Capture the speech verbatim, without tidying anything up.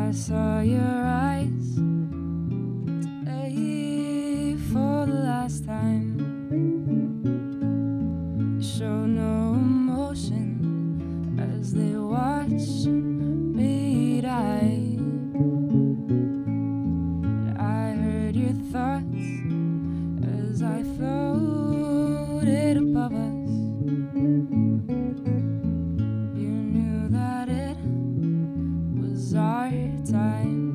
I saw your eyes today for the last time. You show no emotion as they watch me die. And I heard your thoughts as I floated above us. You knew that it was our time.